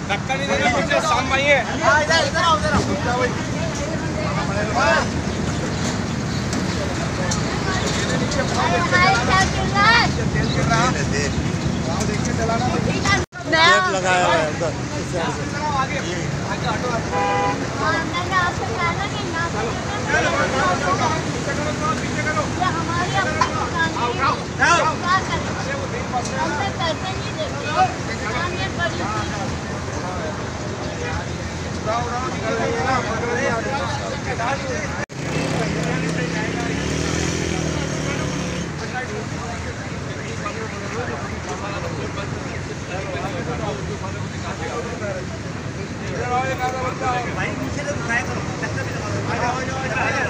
धक्का नहीं देना मुझे, शाम भाई है। इधर इधर आओ, इधर तेल गिर रहा है, देखिए चलाना लगाया हुआ है उधर। आगे आगे ऑटो मैंने आपसे कहा ना कि ना पीछे करो ये हमारी अपनी दुकान है। हमसे पैसे नहीं देते हम ये बड़ी भाई नीचे से उठाया करो, चक्कर भी लगा दो। आ जाओ आ जाओ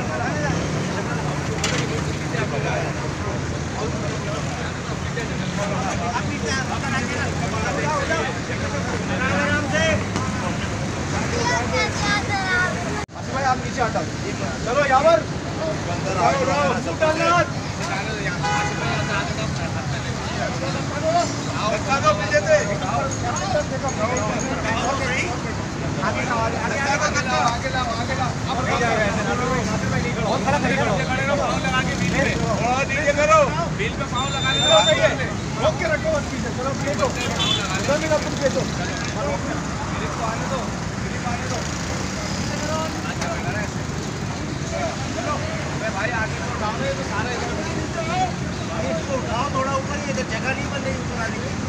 आराम से भाई, आप नीचे हटाओ। चलो यावर बिल पे पाँव लगा रोक के रखो। चलो भेजो, भेजो आने दो, भाई आगे तो डाउन है तो सारा इसको उठाओ थोड़ा ऊपर, ये जगह नहीं बन रही ऊपर आने की।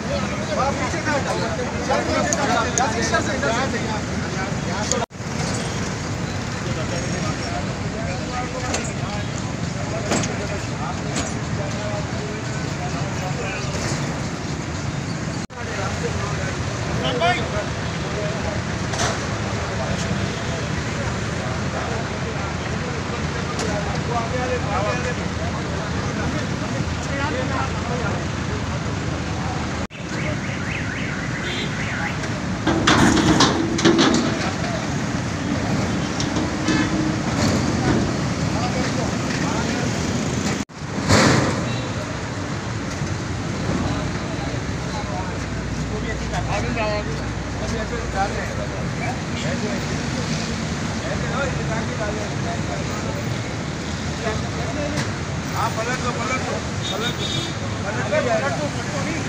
हाँ पलट दो, पलट दो, पलट दो, पलट दो,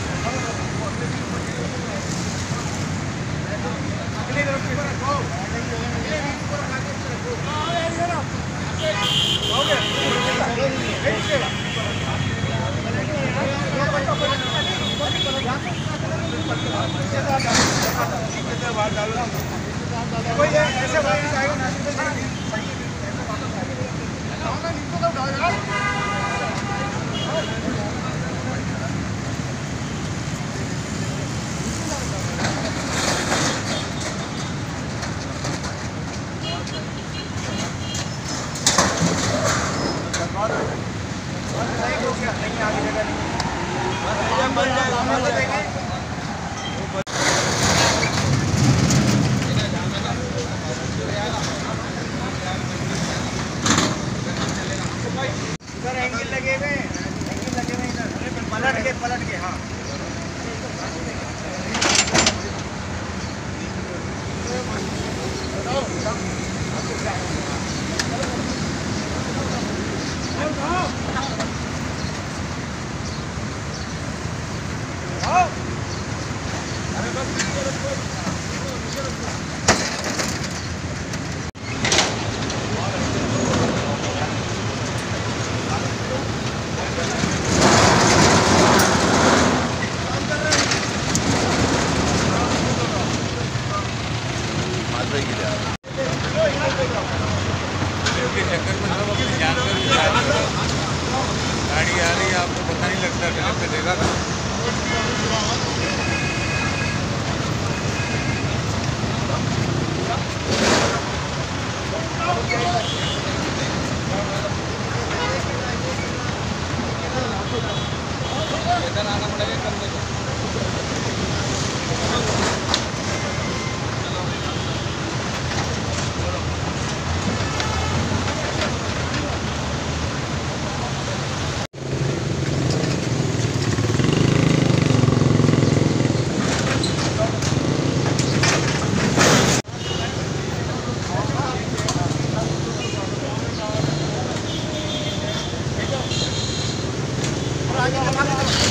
ऐसे वापस आएगा ना नहीं आगे जगह नहीं एंगल लगे हुए इधर पलट के हाँ गाड़ी आ रही है, आपको पता नहीं लगता, गलत पे देगा ना। इधर आना पड़ेगा कंधे को। आगे